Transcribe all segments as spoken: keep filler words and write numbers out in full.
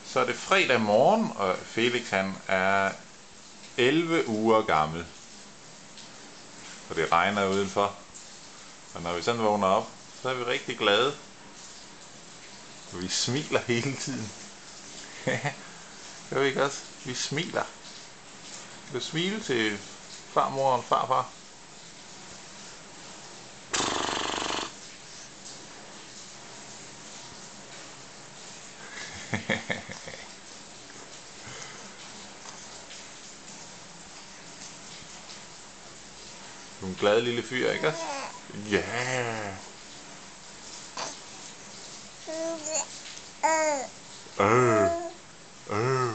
Så er det fredag morgen, og Felix han er elleve uger gammel. Og det regner udenfor. Og når vi sådan vågner op, så er vi rigtig glade. Og vi smiler hele tiden. Gør vi ikke også? Vi smiler. Du smile til farmor og farfar. Du er en glad lille fyr, ikke også? Ja. Øh. Øh.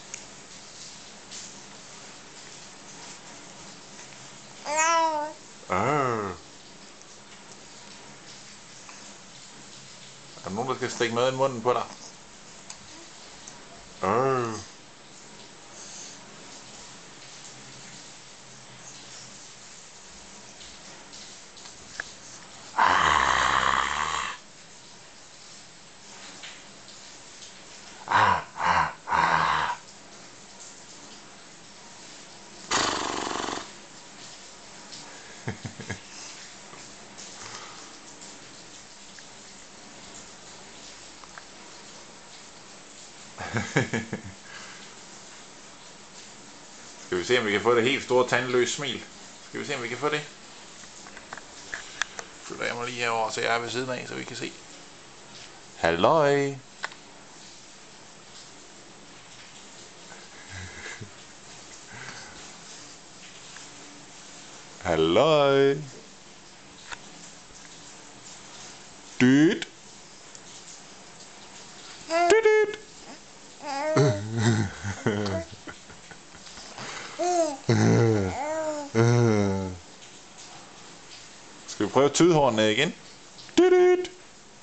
Øh. Er der nogen, der skal stikke noget i munden på dig? Øh. Ah, ah, ah. Skal vi se, om vi kan få det helt store tandløse smil? Skal vi se, om vi kan få det? Flytter jeg mig lige herover, så jeg er ved siden af, så vi kan se. Halløj! Halløj! Dyt! Dyt! Skal vi prøve at tyde hornene igen? Dyt!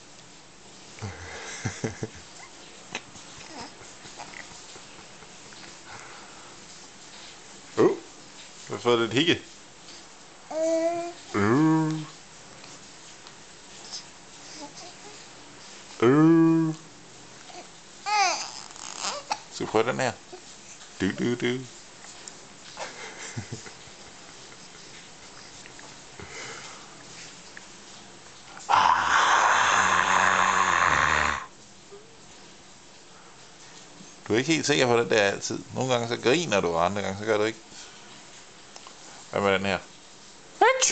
Uh, vi har fået lidt hikke. Uh. Uh. Skal vi prøve den her? Du, du, du. Du er ikke helt sikker på den der altid. Nogle gange så griner du, og andre gange så gør du ikke. Hvad med den her? Achoo!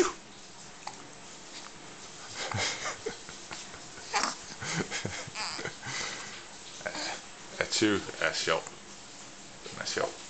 Achoo er sjov. Den er sjov.